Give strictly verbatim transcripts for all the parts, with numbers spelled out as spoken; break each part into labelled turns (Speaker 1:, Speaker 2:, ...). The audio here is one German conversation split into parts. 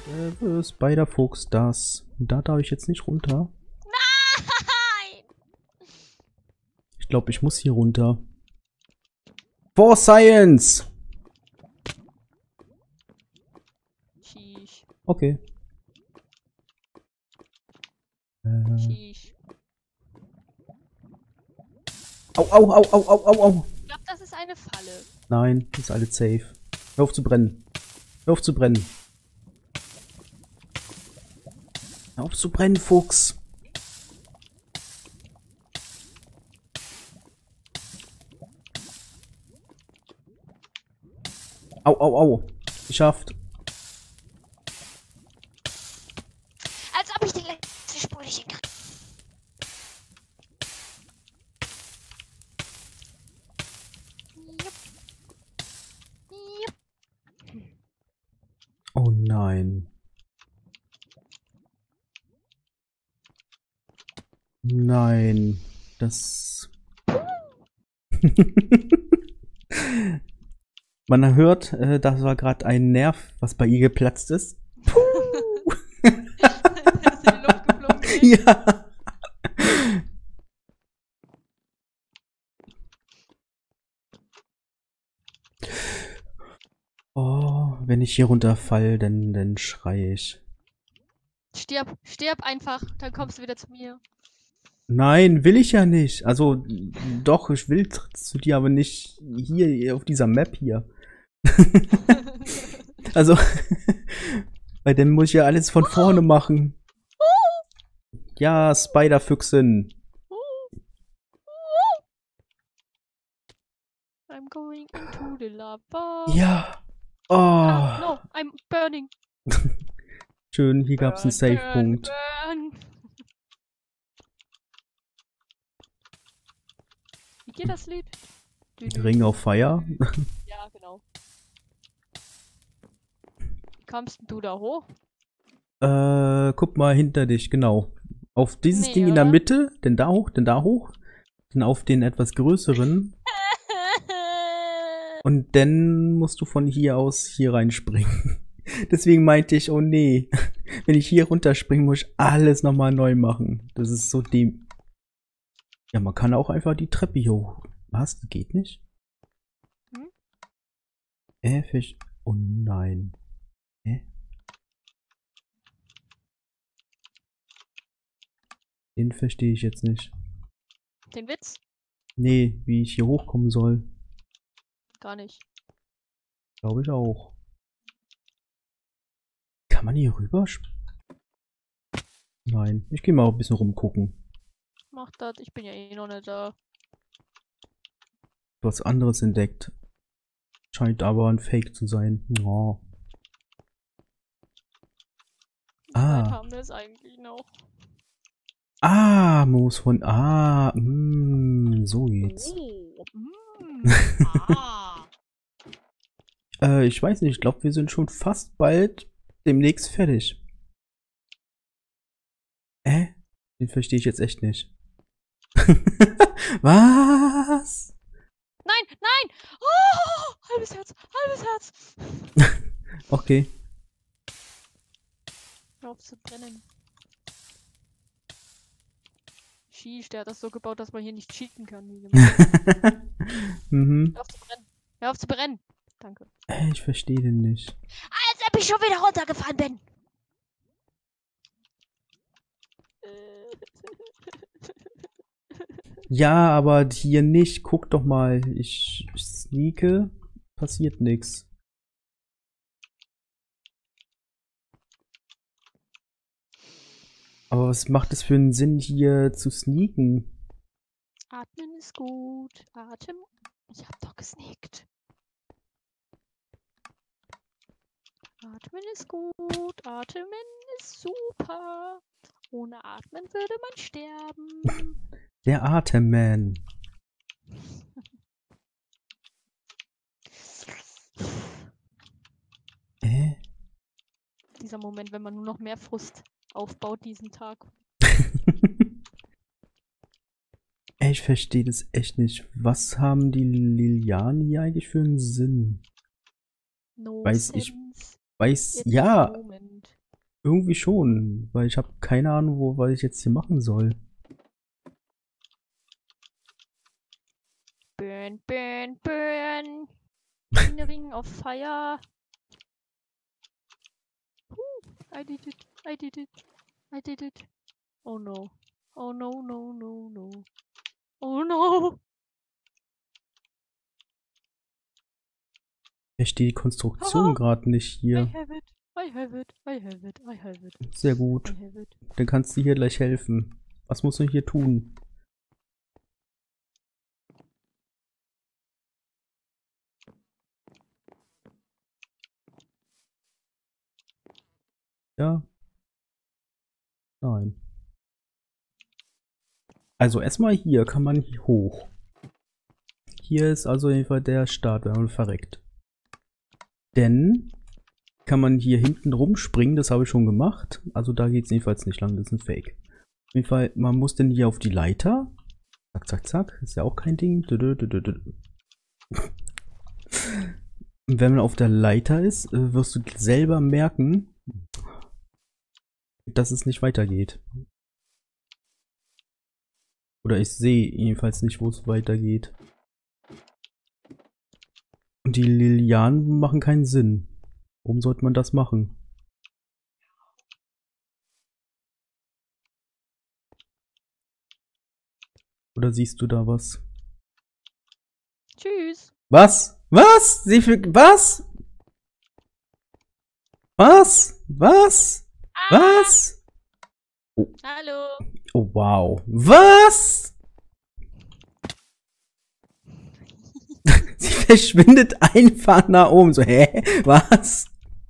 Speaker 1: Äh, Spider-Fuchs, das. Da darf ich jetzt nicht runter.
Speaker 2: Nein!
Speaker 1: Ich glaube, ich muss hier runter. For Science!
Speaker 2: Sheesh.
Speaker 1: Okay. Äh.
Speaker 2: Sheesh.
Speaker 1: Au, au, au, au, au, au, au.
Speaker 2: Ich glaube, das ist eine Falle.
Speaker 1: Nein, ist alles safe. Hör auf zu brennen. Hör auf zu brennen. Hör auf zu brennen, Fuchs. Au, au, au. Geschafft.
Speaker 2: Als ob ich die letzte Spur nicht hinkriege. Jupp. Jupp.
Speaker 1: Oh nein. Nein. Das... Man hört, äh, das war gerade ein Nerv, was bei ihr geplatzt ist. Puh.
Speaker 2: Ist in die Luft geflogen, ne?
Speaker 1: Ja. Oh, wenn ich hier runterfall, dann, dann schreie ich.
Speaker 2: Stirb, stirb einfach, dann kommst du wieder zu mir.
Speaker 1: Nein, will ich ja nicht. Also, doch, ich will zu dir, aber nicht hier auf dieser Map hier. Also, bei dem muss ich ja alles von vorne machen. Ja, Spider-Füchsin.
Speaker 2: I'm going into the lava.
Speaker 1: Ja. Oh.
Speaker 2: Ah, no, I'm burning.
Speaker 1: Schön, hier gab es einen
Speaker 2: Burn,
Speaker 1: Save-Punkt.
Speaker 2: burn, burn. Wie geht das Lied?
Speaker 1: Ring of Fire.
Speaker 2: Ja, genau. Wie kommst denn du da hoch?
Speaker 1: Äh, guck mal hinter dich, genau. Auf dieses
Speaker 2: Nee,
Speaker 1: Ding in der
Speaker 2: oder?
Speaker 1: Mitte, denn da hoch, denn da hoch. Dann auf den etwas größeren. Und dann musst du von hier aus hier reinspringen. Deswegen meinte ich, oh nee. Wenn ich hier runterspringen, muss ich alles nochmal neu machen. Das ist so dem... Ja, man kann auch einfach die Treppe hier hoch. Was? Das geht nicht?
Speaker 2: Hm?
Speaker 1: Äh, Fisch. Oh nein. Hä? Den verstehe ich jetzt nicht.
Speaker 2: Den Witz?
Speaker 1: Nee, wie ich hier hochkommen soll.
Speaker 2: Gar nicht.
Speaker 1: Glaube ich auch. Kann man hier rüber? Nein. Ich gehe mal ein bisschen rumgucken.
Speaker 2: Mach das, ich bin ja eh noch nicht da.
Speaker 1: Was anderes entdeckt. Scheint aber ein Fake zu sein. Oh.
Speaker 2: Wie weit
Speaker 1: Ah.
Speaker 2: haben wir es eigentlich noch?
Speaker 1: Ah, Moos von... Ah, mm, so geht's.
Speaker 2: Oh, mm, ah.
Speaker 1: Äh, ich weiß nicht, ich glaube, wir sind schon fast bald demnächst fertig. Äh? Den verstehe ich jetzt echt nicht. Was?
Speaker 2: Nein, nein! Oh, halbes Herz, halbes Herz!
Speaker 1: Okay.
Speaker 2: Hör auf zu brennen. Sheesh, der hat das so gebaut, dass man hier nicht cheaten kann. Wie gemacht.
Speaker 1: Mhm.
Speaker 2: Hör auf zu brennen. Hör auf zu brennen. Danke.
Speaker 1: Äh, ich verstehe den nicht.
Speaker 2: Als ob ich schon wieder runtergefahren bin.
Speaker 1: Ja, aber hier nicht. Guck doch mal. Ich sneake. Passiert nichts. Aber was macht es für einen Sinn, hier zu sneaken?
Speaker 2: Atmen ist gut. Atem. Ich hab doch gesneakt. Atmen ist gut. Atmen ist super. Ohne Atmen würde man sterben.
Speaker 1: Der Atemman. Äh?
Speaker 2: Dieser Moment, wenn man nur noch mehr Frust aufbaut diesen Tag.
Speaker 1: Ey, ich verstehe das echt nicht. Was haben die Lilianen hier eigentlich für einen Sinn?
Speaker 2: No
Speaker 1: Weiß ich.
Speaker 2: sense
Speaker 1: Weiß,
Speaker 2: in this
Speaker 1: ja.
Speaker 2: moment.
Speaker 1: Irgendwie schon, weil ich habe keine Ahnung, wo, was ich jetzt hier machen soll.
Speaker 2: Burn, burn, burn. In the ring of fire. Woo, I did it, I did it, I did it. Oh no. Oh no, no, no, no. Oh no.
Speaker 1: Ich stehe die Konstruktion gerade nicht
Speaker 2: I
Speaker 1: hier.
Speaker 2: have it, I have it, I have it, I have it.
Speaker 1: Sehr
Speaker 2: I
Speaker 1: gut.
Speaker 2: have it.
Speaker 1: Dann kannst du hier gleich helfen. Was musst du hier tun? Ja? Nein. Also erstmal hier kann man hier hoch. Hier ist also auf jeden Fall der Start, wenn man verreckt. Denn kann man hier hinten rumspringen, das habe ich schon gemacht. Also da geht es jedenfalls nicht lang, das ist ein Fake. Auf jeden Fall, man muss denn hier auf die Leiter. Zack, zack, zack. Ist ja auch kein Ding. Und wenn man auf der Leiter ist, wirst du selber merken, dass es nicht weitergeht. Oder ich sehe jedenfalls nicht, wo es weitergeht. Und die Lilianen machen keinen Sinn. Warum sollte man das machen? Oder siehst du da was?
Speaker 2: Tschüss.
Speaker 1: Was? Was? Sie für was? Was? Was?
Speaker 2: Ah!
Speaker 1: Was? Oh.
Speaker 2: Hallo.
Speaker 1: Oh wow. Was? Sie verschwindet einfach nach oben. So, hä? Was?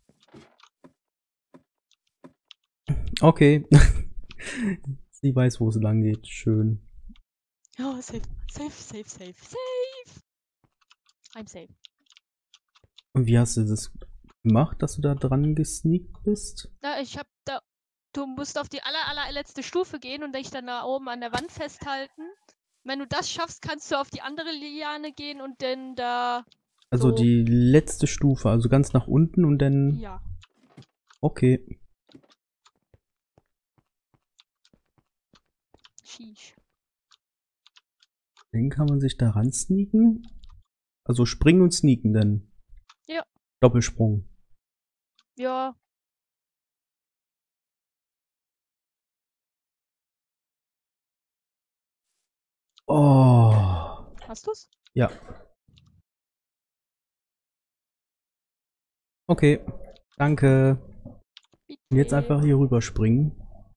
Speaker 1: Okay. Sie weiß, wo es lang geht. Schön.
Speaker 2: Oh, safe, safe, safe, safe, safe. I'm safe.
Speaker 1: Und wie hast du das gemacht, dass du da dran gesneakt bist?
Speaker 2: Na, ich hab da. Du musst auf die aller, allerletzte Stufe gehen und dich dann da oben an der Wand festhalten. Wenn du das schaffst, kannst du auf die andere Liane gehen und dann da.
Speaker 1: Also
Speaker 2: so.
Speaker 1: die letzte Stufe, also ganz nach unten und dann.
Speaker 2: Ja.
Speaker 1: Okay.
Speaker 2: Sheesh.
Speaker 1: Dann kann man sich da ran sneaken. Also springen und sneaken dann.
Speaker 2: Ja.
Speaker 1: Doppelsprung.
Speaker 2: Ja.
Speaker 1: Oh.
Speaker 2: Hast du's?
Speaker 1: Ja. Okay. Danke.
Speaker 2: Bitte.
Speaker 1: Und jetzt einfach hier rüber springen.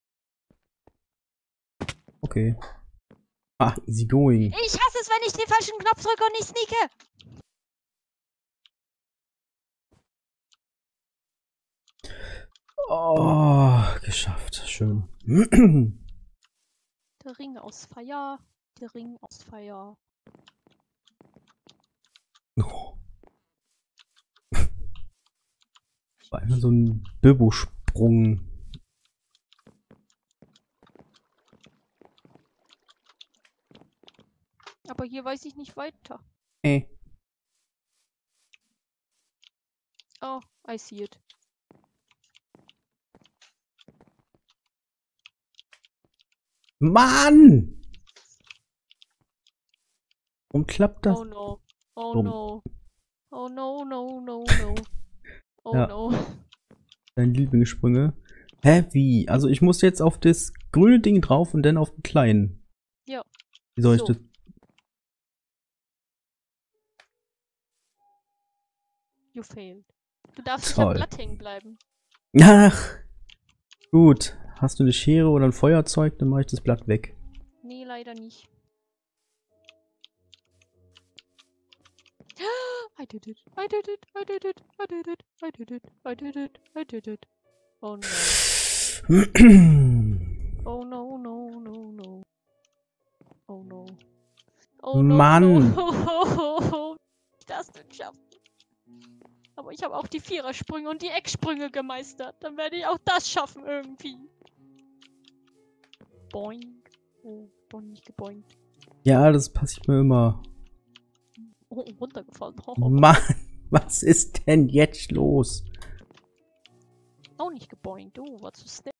Speaker 1: Okay. Ah, easy going.
Speaker 2: Ich hasse es, wenn ich den falschen Knopf drücke und nicht sneake.
Speaker 1: Oh, geschafft. Schön.
Speaker 2: Der Ring aus Feuer. Der Ring aus Feuer.
Speaker 1: Oh. War immer so ein Bilbo-Sprung.
Speaker 2: Aber hier weiß ich nicht weiter.
Speaker 1: Äh.
Speaker 2: Oh, I see it.
Speaker 1: Mann! Warum klappt das?
Speaker 2: Oh no. Oh
Speaker 1: Dumm.
Speaker 2: no. Oh no, no, no, no. Oh
Speaker 1: Ja.
Speaker 2: no.
Speaker 1: Deine Lieblingssprünge. Hä, wie? Also ich muss jetzt auf das grüne Ding drauf und dann auf den kleinen.
Speaker 2: Ja.
Speaker 1: Wie soll
Speaker 2: So.
Speaker 1: ich das?
Speaker 2: You failed. Du darfst nicht
Speaker 1: Toll.
Speaker 2: am Blatt hängen bleiben.
Speaker 1: Ach. Gut. Hast du eine Schere oder ein Feuerzeug, dann mache ich das Blatt weg.
Speaker 2: Nee, leider nicht. I did it. I did it. I did it. I did it. I did it. I did it. I did it. Oh no. Oh no, no, no, no. Oh no. Oh no.
Speaker 1: Mann.
Speaker 2: No. Das wird schaffen. Aber ich habe auch die Vierersprünge und die Ecksprünge gemeistert. Dann werde ich auch das schaffen irgendwie. Boink. Oh, doch nicht geboinkt.
Speaker 1: Ja, das passiert mir immer.
Speaker 2: Oh, runtergefallen.
Speaker 1: Mann, was ist denn jetzt los?
Speaker 2: Auch nicht geboinkt. Oh, was ist denn?